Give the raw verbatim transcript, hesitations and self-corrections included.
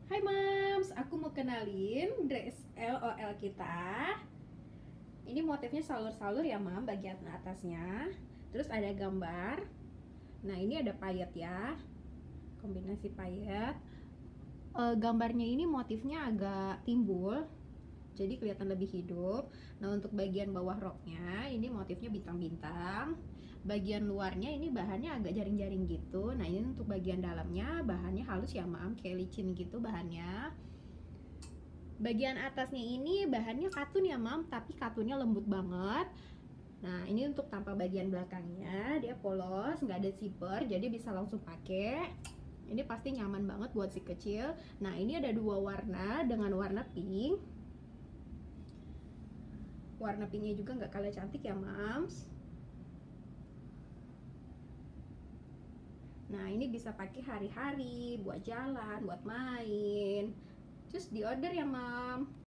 Hai Mams, aku mau kenalin dress L O L kita. Ini motifnya salur-salur ya Mam, bagian atasnya. Terus ada gambar. Nah ini ada payet ya, kombinasi payet. E, gambarnya ini motifnya agak timbul, jadi kelihatan lebih hidup. Nah untuk bagian bawah roknya ini motifnya bintang-bintang. Bagian luarnya ini bahannya agak jaring-jaring gitu. Nah ini untuk bagian dalamnya bahannya halus ya Mam, kayak licin gitu bahannya. Bagian atasnya ini bahannya katun ya Mam, tapi katunnya lembut banget. Nah ini untuk tampak bagian belakangnya, dia polos, nggak ada zipper, jadi bisa langsung pakai. Ini pasti nyaman banget buat si kecil. Nah ini ada dua warna dengan warna pink. Warna pinknya juga nggak kalah cantik ya Mams. Nah ini bisa pakai hari-hari, buat jalan, buat main. Terus di order ya Mam.